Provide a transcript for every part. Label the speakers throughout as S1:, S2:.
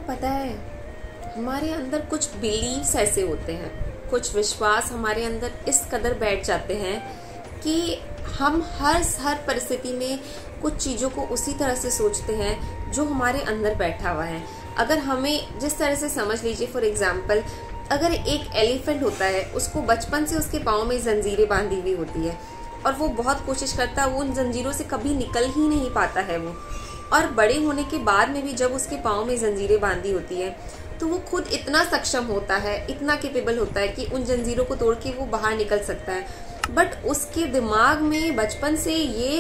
S1: पता है, हमारे अंदर कुछ बिलीव्स ऐसे होते हैं, कुछ विश्वास हमारे अंदर इस कदर बैठ जाते हैं कि हम हर परिस्थिति में कुछ चीज़ों को उसी तरह से सोचते हैं जो हमारे अंदर बैठा हुआ है। अगर हमें जिस तरह से समझ लीजिए, फॉर एग्जाम्पल, अगर एक एलिफेंट होता है, उसको बचपन से उसके पाँव में जंजीरें बांधी हुई होती है और वो बहुत कोशिश करता है, वो उन जंजीरों से कभी निकल ही नहीं पाता है वो। और बड़े होने के बाद में भी जब उसके पाँव में जंजीरें बांधी होती है तो वो खुद इतना सक्षम होता है, इतना कैपेबल होता है कि उन जंजीरों को तोड़ के वो बाहर निकल सकता है। बट उसके दिमाग में बचपन से ये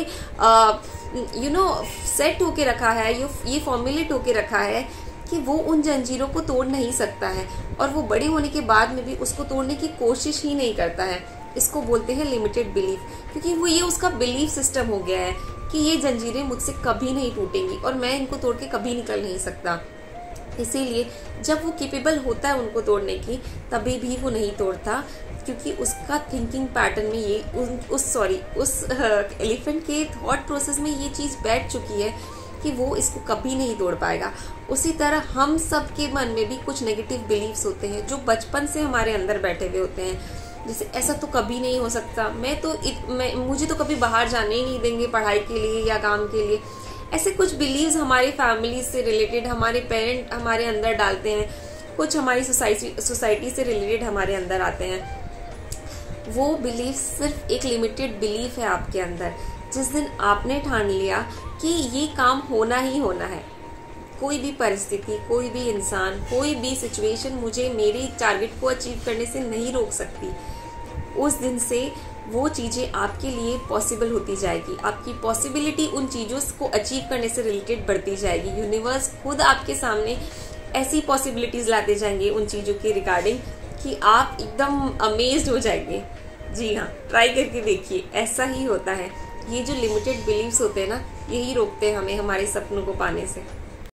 S1: सेट होके रखा है, ये फॉर्मुलेट होके रखा है कि वो उन जंजीरों को तोड़ नहीं सकता है और वो बड़े होने के बाद में भी उसको तोड़ने की कोशिश ही नहीं करता है। इसको बोलते हैं लिमिटेड बिलीफ, क्योंकि वो ये उसका बिलीफ सिस्टम हो गया है कि ये जंजीरें मुझसे कभी नहीं टूटेंगी और मैं इनको तोड़ के कभी निकल नहीं सकता। इसीलिए जब वो कैपेबल होता है उनको तोड़ने की, तभी भी वो नहीं तोड़ता, क्योंकि उसका थिंकिंग पैटर्न में ये उस एलिफेंट के थॉट प्रोसेस में ये चीज़ बैठ चुकी है कि वो इसको कभी नहीं तोड़ पाएगा। उसी तरह हम सब के मन में भी कुछ नेगेटिव बिलीव्स होते हैं जो बचपन से हमारे अंदर बैठे हुए होते हैं। जैसे ऐसा तो कभी नहीं हो सकता, मुझे तो कभी बाहर जाने ही नहीं देंगे पढ़ाई के लिए या काम के लिए। ऐसे कुछ बिलीव्स हमारे फैमिली से रिलेटेड हमारे पेरेंट हमारे अंदर डालते हैं, कुछ हमारी सोसाइटी से रिलेटेड हमारे अंदर आते हैं। वो बिलीफ सिर्फ एक लिमिटेड बिलीफ है आपके अंदर। जिस दिन आपने ठान लिया कि ये काम होना ही होना है, कोई भी परिस्थिति, कोई भी इंसान, कोई भी सिचुएशन मुझे मेरे टारगेट को अचीव करने से नहीं रोक सकती, उस दिन से वो चीज़ें आपके लिए पॉसिबल होती जाएगी। आपकी पॉसिबिलिटी उन चीज़ों को अचीव करने से रिलेटेड बढ़ती जाएगी। यूनिवर्स खुद आपके सामने ऐसी पॉसिबिलिटीज़ लाते जाएंगे उन चीज़ों के रिगार्डिंग कि आप एकदम अमेज्ड हो जाएंगे। जी हाँ, ट्राई करके देखिए, ऐसा ही होता है। ये जो लिमिटेड बिलीव्स होते हैं ना, यही रोकते हैं हमें हमारे सपनों को पाने से।